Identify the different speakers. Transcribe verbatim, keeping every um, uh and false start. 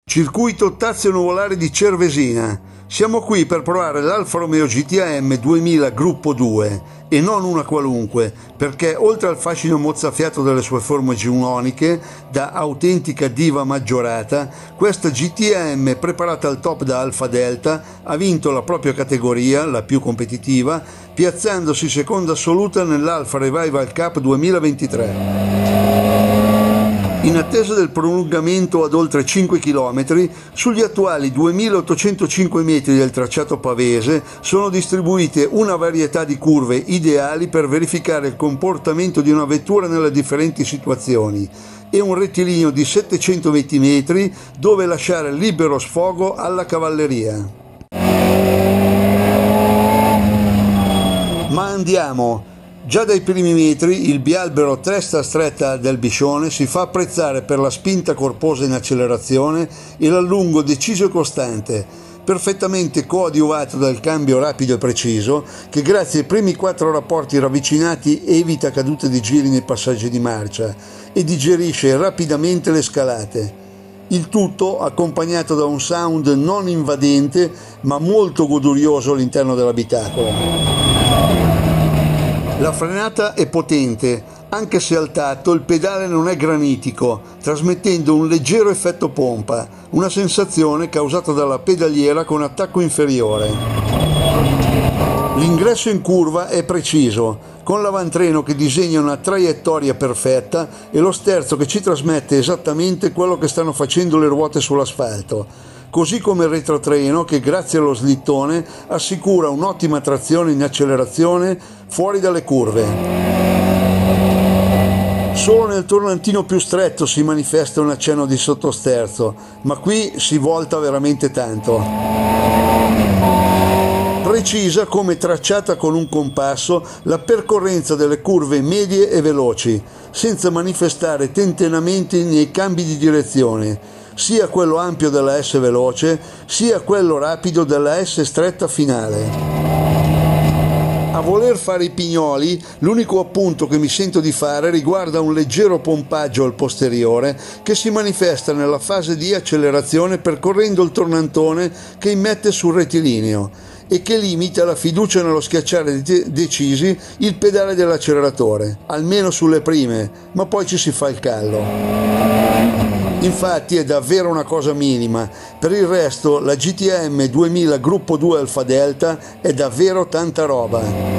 Speaker 1: Circuito Tazio Nuvolari di Cervesina. Siamo qui per provare l'Alfa Romeo G T A M duemila Gruppo due e non una qualunque, perché oltre al fascino mozzafiato delle sue forme giunoniche, da autentica diva maggiorata, questa G T A M preparata al top da Alfa Delta ha vinto la propria categoria, la più competitiva, piazzandosi seconda assoluta nell'Alfa Revival Cup duemilaventitré. In attesa del prolungamento ad oltre cinque chilometri, sugli attuali duemilaottocentocinque metri del tracciato pavese sono distribuite una varietà di curve ideali per verificare il comportamento di una vettura nelle differenti situazioni e un rettilineo di settecentoventi metri dove lasciare libero sfogo alla cavalleria. Ma andiamo! Già dai primi metri il bialbero testa stretta del Biscione si fa apprezzare per la spinta corposa in accelerazione e l'allungo deciso e costante, perfettamente coadiuvato dal cambio rapido e preciso che grazie ai primi quattro rapporti ravvicinati evita cadute di giri nei passaggi di marcia e digerisce rapidamente le scalate. Il tutto accompagnato da un sound non invadente ma molto godurioso all'interno dell'abitacolo. La frenata è potente, anche se al tatto il pedale non è granitico, trasmettendo un leggero effetto pompa, una sensazione causata dalla pedaliera con attacco inferiore. L'ingresso in curva è preciso, con l'avantreno che disegna una traiettoria perfetta e lo sterzo che ci trasmette esattamente quello che stanno facendo le ruote sull'asfalto. Così come il retrotreno che grazie allo slittone assicura un'ottima trazione in accelerazione fuori dalle curve. Solo nel tornantino più stretto si manifesta un accenno di sottosterzo, ma qui si volta veramente tanto. Precisa come tracciata con un compasso la percorrenza delle curve medie e veloci, senza manifestare tentennamenti nei cambi di direzione, sia quello ampio della S veloce, sia quello rapido della S stretta finale. A voler fare i pignoli, l'unico appunto che mi sento di fare riguarda un leggero pompaggio al posteriore che si manifesta nella fase di accelerazione percorrendo il tornantone che immette sul rettilineo e che limita la fiducia nello schiacciare de- decisi il pedale dell'acceleratore, almeno sulle prime, ma poi ci si fa il callo. Infatti è davvero una cosa minima, per il resto la G T A M duemila Gruppo due Alfa Delta è davvero tanta roba.